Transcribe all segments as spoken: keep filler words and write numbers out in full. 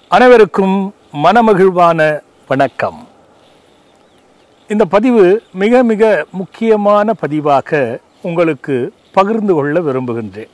அனைவருக்கும் மனமகிழ்வான வணக்கம். இந்த பதிவு மிக மிக முக்கியமான பதிவாக உங்களுக்கு பகிர்ந்து கொள்ள விரும்புகின்றேன்.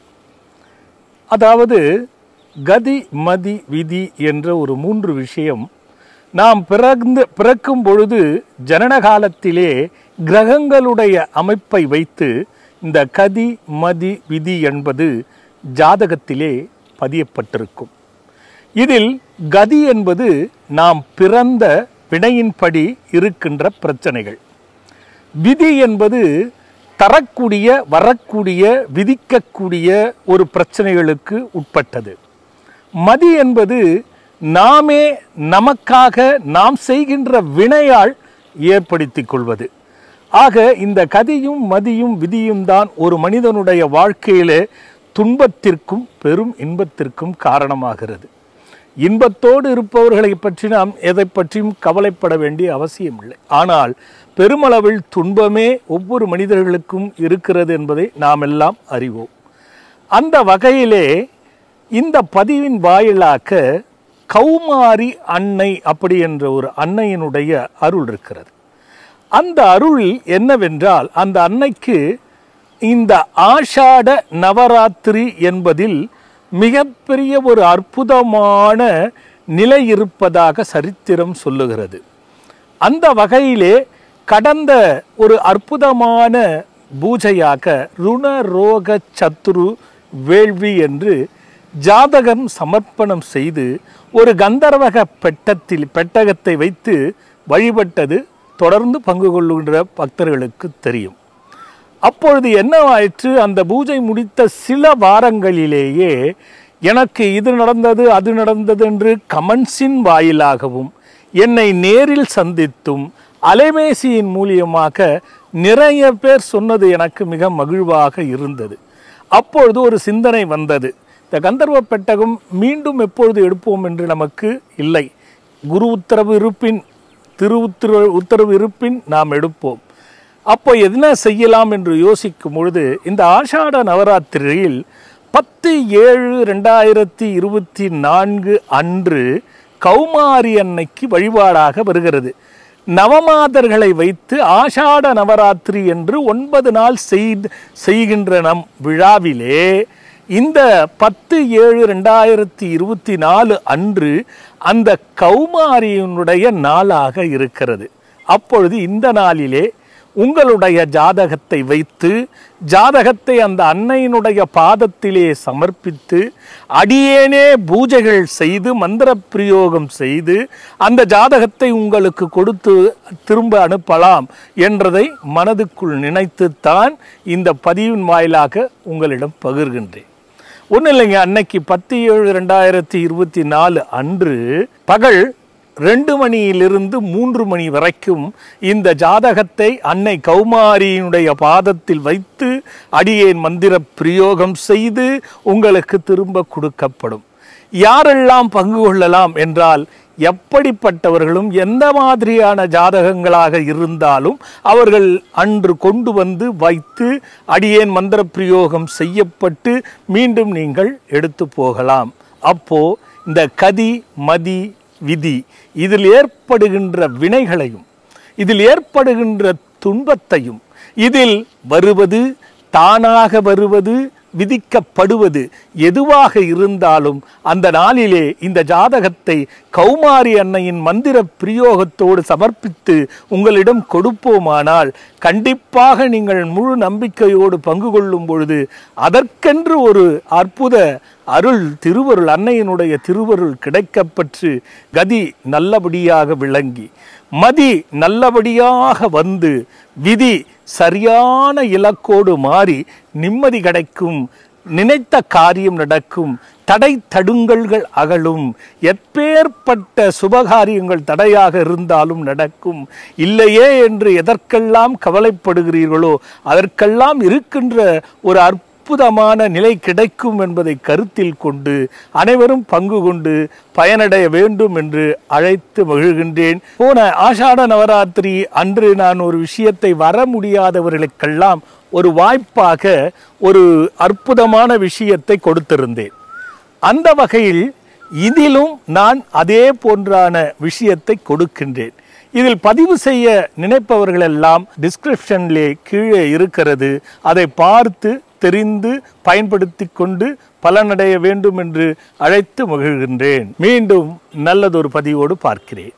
அதாவது கதி மதி விதி என்ற ஒரு மூன்று விஷயம் நாம் பிறந்து பிறக்கும் பொழுது ஜனன காலத்திலே கிரகங்களுடைய அமைப்பை வைத்து இந்த கதி மதி விதி என்பது ஜாதகத்திலே பதியப்பட்டிருக்கும். இதில் கதி என்பது நாம் பிறந்த வினையின்படி இருக்கின்ற பிரச்சனைகள். விதி என்பது தரக்கூடிய வரக்கூடிய விதிக்கக்கூடிய ஒரு பிரச்சனைகளுக்கு உட்பட்டது. மதி என்பது நாமே நமக்காக நாம் செய்கின்ற வினையால் ஏற்படுத்திக் கொள்வது. ஆக இந்த கதியும் மதியும் விதியும் தான் ஒரு மனிதனுடைய வாழ்க்கையிலே துன்பத்திற்கும் பெரும் இன்பத்திற்கும் காரணமாகிறது. இன்பத்தோடு இருப்பவர்களை பற்றி நாம் எதை பற்றியும் கவலைப்பட வேண்டிய அவசியம் இல்லை. ஆனால் பெருமளவில் துன்பமே ஒவ்வொரு மனிதர்களுக்கும் இருக்கிறது என்பதை நாம் எல்லாம் அறிவோம். அந்த வகையிலே இந்த பதிவின் வாயிலாக கௌமாரி அன்னை அப்படி என்ற ஒரு அன்னையினுடைய அருள் இருக்கிறது. அந்த அருள் என்னவென்றால், அந்த அன்னைக்கு இந்த ஆஷாட நவராத்திரி என்பதில் மிகப்பெரிய ஒரு அற்புதமான நிலை இருப்பதாக சரித்திரம் சொல்லுகிறது. அந்த வகையிலே கடந்த ஒரு அற்புதமான பூஜையாக ருண ரோக சத்துரு வேள்வி என்று ஜாதகம் சமர்ப்பணம் செய்து ஒரு கந்தர்வக பெட்டத்தில் பெட்டகத்தை வைத்து வழிபட்டது தொடர்ந்து பங்கு கொள்ளுகின்ற பக்தர்களுக்கு தெரியும். அப்பொழுது என்னவாயிற்று, அந்த பூஜை முடித்த சில வாரங்களிலேயே எனக்கு இது நடந்தது அது நடந்தது என்று கமெண்ட்ஸின் வாயிலாகவும் என்னை நேரில் சந்தித்தும் அலைபேசியின் மூலியமாக நிறைய பேர் சொன்னது எனக்கு மிக மகிழ்வாக இருந்தது. அப்பொழுது ஒரு சிந்தனை வந்தது, இந்த கந்தர்வ பெட்டகம் மீண்டும் எப்பொழுது எடுப்போம் என்று நமக்கு இல்லை. குரு உத்தரவு இருப்பின் திரு உத்தரவு உத்தரவு இருப்பின் நாம் எடுப்போம். அப்போ என்ன செய்யலாம் என்று யோசிக்கும் பொழுது இந்த ஆஷாட நவராத்திரியில் பத்து ஏழு ரெண்டாயிரத்தி இருபத்தி நான்கு அன்று கௌமாரி அன்னைக்கு வழிபாடாக வருகிறது. நவமாதர்களை வைத்து ஆஷாட நவராத்திரி என்று ஒன்பது நாள் செய்கின்ற நம் விழாவிலே இந்த பத்து ஏழு ரெண்டாயிரத்தி இருபத்தி நாலு அன்று அந்த கௌமாரியினுடைய நாளாக இருக்கிறது. அப்பொழுது இந்த நாளிலே உங்களுடைய ஜாதகத்தை வைத்து ஜாதகத்தை அந்த அன்னையினுடைய பாதத்திலே சமர்ப்பித்து அடியேனே பூஜைகள் செய்து மந்திர பிரயோகம் செய்து அந்த ஜாதகத்தை உங்களுக்கு கொடுத்து திரும்ப அனுப்பலாம் என்றதை மனதுக்குள் நினைத்துத்தான் இந்த பதிவின் வாயிலாக உங்களிடம் பகிர்கின்றேன். ஒன்றும் இல்லைங்க, அன்னைக்கு பத்து ஏழு ரெண்டாயிரத்தி இருபத்தி நாலு அன்று பகல் ரெண்டு மணியிலிருந்து மூன்று மணி வரைக்கும் இந்த ஜாதகத்தை அன்னை கௌமாரியினுடைய பாதத்தில் வைத்து அடியேன் மந்திர பிரயோகம் செய்து உங்களுக்கு திரும்ப கொடுக்கப்படும். யாரெல்லாம் பங்கு கொள்ளலாம் என்றால், எப்படிப்பட்டவர்களும் எந்த மாதிரியான ஜாதகங்களாக இருந்தாலும் அவர்கள் அன்று கொண்டு வந்து வைத்து அடியேன் மந்திர பிரயோகம் செய்யப்பட்டு மீண்டும் நீங்கள் எடுத்து போகலாம். அப்போ இந்த கதி மதி விதி இதில் ஏற்படுகின்ற வினைகளையும் இதில் ஏற்படுகின்ற துன்பத்தையும் இதில் வருவது தானாக வருவது விதிக்கப்படுவது எதுவாக இருந்தாலும் அந்த நாளிலே இந்த ஜாதகத்தை கௌமாரி அன்னையின் மந்திர பிரயோகத்தோடு சமர்ப்பித்து உங்களிடம் கொடுப்போமானால் கண்டிப்பாக நீங்கள் முழு நம்பிக்கையோடு பங்கு கொள்ளும் பொழுது அதற்கென்று ஒரு அற்புத அருள் திருவருள் அன்னையினுடைய திருவருள் கிடைக்கப்பெற்று கதி நல்லபடியாக விளங்கி மதி நல்லபடியாக வந்து விதி சரியான இலக்கோடு மாறி நிம்மதி கிடைக்கும், நினைத்த காரியம் நடக்கும், தடை தடுங்கல்கள் அகலும், எப்பேற்பட்ட சுபகாரியங்கள் தடையாக இருந்தாலும் நடக்கும். இல்லையே என்று எதற்கெல்லாம் கவலைப்படுகிறீர்களோ அதற்கெல்லாம் இருக்கின்ற ஒரு அற்புதமான நிலை கிடைக்கும் என்பதை கருத்தில் கொண்டு அனைவரும் பங்கு கொண்டு பயனடைய வேண்டும் என்று அழைத்து மகிழ்கின்றேன். போன ஆஷாட நவராத்திரி அன்று நான் ஒரு விஷயத்தை வர முடியாதவர்களுக்கெல்லாம் ஒரு வாய்ப்பாக ஒரு அற்புதமான விஷயத்தை கொடுத்திருந்தேன். அந்த வகையில் இதிலும் நான் அதே போன்றான விஷயத்தை கொடுக்கின்றேன். இதில் பதிவு செய்ய நினைப்பவர்கள் எல்லாம் டிஸ்கிரிப்ஷன்லே கீழே இருக்கிறது. அதை பார்த்து தெரிந்து பயன்படுத்தி கொண்டு பலனடைய வேண்டும் என்று அழைத்து மகிழ்கின்றேன். மீண்டும் நல்லதொரு பதிவோடு பார்க்கிறேன்.